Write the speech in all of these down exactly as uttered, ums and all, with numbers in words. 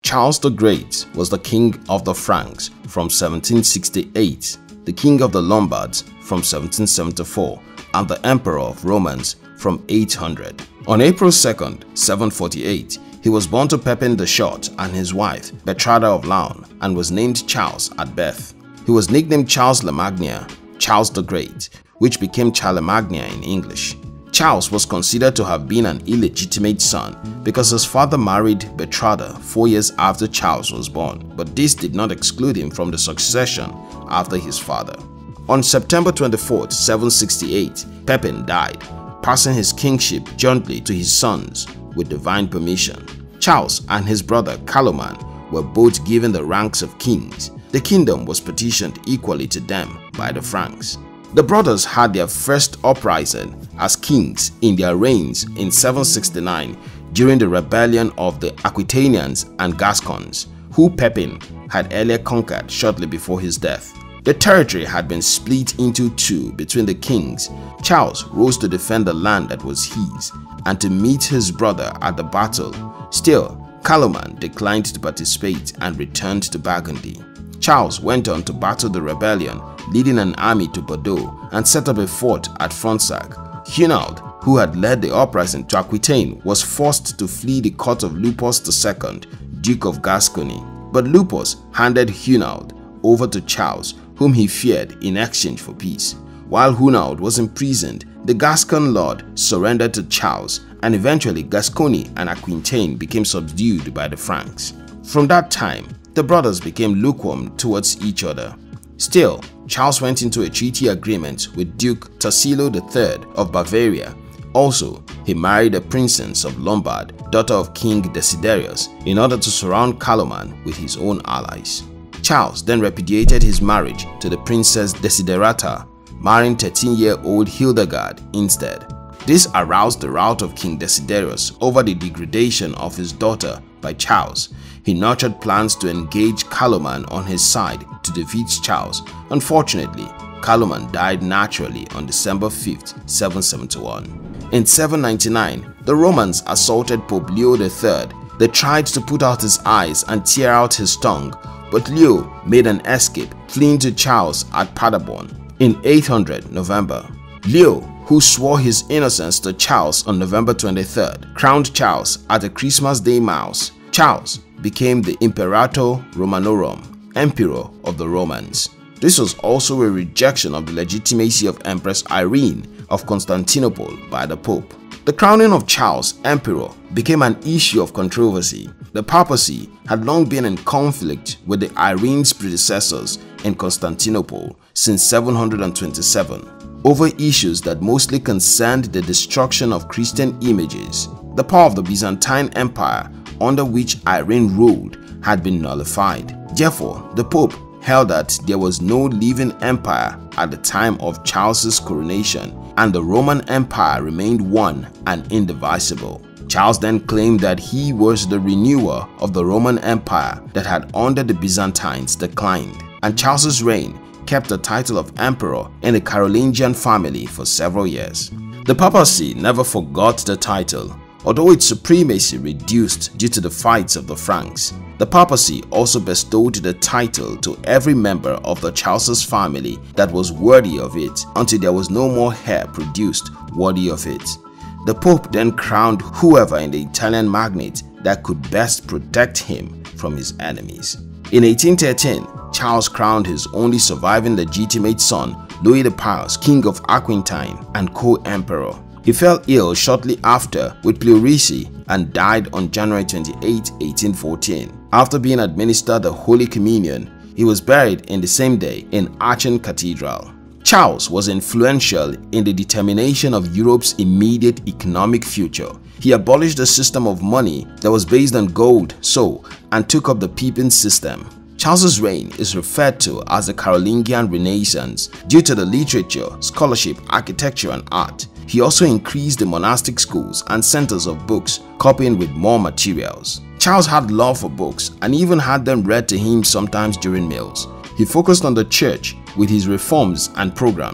Charles the Great was the king of the Franks from seventeen sixty-eight, the king of the Lombards from seventeen seventy-four, and the emperor of Romans from eight hundred. On April second, seven forty-eight, he was born to Pepin the Short and his wife Bertrada of Laon, and was named Charles at birth. He was nicknamed Charles Le Magnier, Charles the Great, which became Charlemagne in English. Charles was considered to have been an illegitimate son because his father married Bertrada four years after Charles was born, but this did not exclude him from the succession after his father. On September twenty-fourth, seven sixty-eight, Pepin died, passing his kingship jointly to his sons with divine permission. Charles and his brother Carloman were both given the ranks of kings. The kingdom was partitioned equally to them by the Franks. The brothers had their first uprising as kings in their reigns in seven sixty-nine during the rebellion of the Aquitanians and Gascons, who Pepin had earlier conquered shortly before his death. The territory had been split into two between the kings. Charles rose to defend the land that was his and to meet his brother at the battle. Still, Carloman declined to participate and returned to Burgundy. Charles went on to battle the rebellion, leading an army to Bordeaux and set up a fort at Fronsac. Hunald, who had led the uprising to Aquitaine, was forced to flee the court of Lupus the Second, Duke of Gascony. But Lupus handed Hunald over to Charles, whom he feared, in exchange for peace. While Hunald was imprisoned, the Gascon lord surrendered to Charles, and eventually Gascony and Aquitaine became subdued by the Franks. From that time, the brothers became lukewarm towards each other. Still, Charles went into a treaty agreement with Duke Tassilo the Third of Bavaria. Also, he married a princess of Lombard, daughter of King Desiderius, in order to surround Carloman with his own allies. Charles then repudiated his marriage to the Princess Desiderata, marrying thirteen-year-old Hildegard instead. This aroused the wrath of King Desiderius over the degradation of his daughter by Charles. He nurtured plans to engage Carloman on his side to defeat Charles. Unfortunately, Carloman died naturally on December fifth, seven seventy-one. In seven ninety-nine, the Romans assaulted Pope Leo the Third. They tried to put out his eyes and tear out his tongue, but Leo made an escape, fleeing to Charles at Paderborn. In eight hundred November, Leo, who swore his innocence to Charles on November twenty-third, crowned Charles at a Christmas Day Mass. Charles became the Imperator Romanorum, Emperor of the Romans. This was also a rejection of the legitimacy of Empress Irene of Constantinople by the Pope. The crowning of Charles Emperor became an issue of controversy. The papacy had long been in conflict with the Irene's predecessors in Constantinople since seven hundred twenty-seven over issues that mostly concerned the destruction of Christian images. The power of the Byzantine Empire, under which Irene ruled, had been nullified. Therefore, the Pope held that there was no living empire at the time of Charles's coronation, and the Roman Empire remained one and indivisible. Charles then claimed that he was the renewer of the Roman Empire that had under the Byzantines declined, and Charles's reign kept the title of emperor in the Carolingian family for several years. The papacy never forgot the title, although its supremacy reduced due to the fights of the Franks. The papacy also bestowed the title to every member of the Charles family that was worthy of it until there was no more heir produced worthy of it. The Pope then crowned whoever in the Italian Magnate that could best protect him from his enemies. In eighteen thirteen, Charles crowned his only surviving legitimate son, Louis the Pious, King of Aquitaine and co-emperor. He fell ill shortly after with pleurisy and died on January twenty-eighth, eighteen fourteen. After being administered the Holy Communion, he was buried in the same day in Aachen Cathedral. Charles was influential in the determination of Europe's immediate economic future. He abolished the system of money that was based on gold, so, and took up the Pepin system. Charles's reign is referred to as the Carolingian Renaissance due to the literature, scholarship, architecture, and art. He also increased the monastic schools and centers of books, copying with more materials. Charles had love for books and even had them read to him sometimes during meals. He focused on the church with his reforms and programs.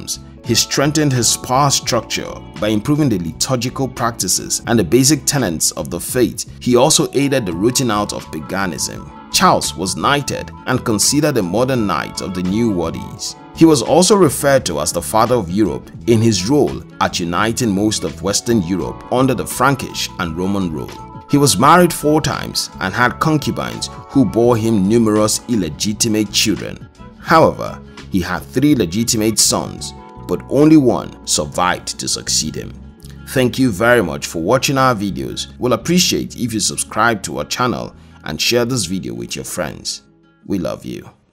He strengthened his power structure by improving the liturgical practices and the basic tenets of the faith. He also aided the rooting out of paganism. Charles was knighted and considered a modern knight of the new worldies. He was also referred to as the father of Europe in his role at uniting most of Western Europe under the Frankish and Roman rule. He was married four times and had concubines who bore him numerous illegitimate children. However, he had three legitimate sons, but only one survived to succeed him. Thank you very much for watching our videos. We'll appreciate if you subscribe to our channel and share this video with your friends. We love you.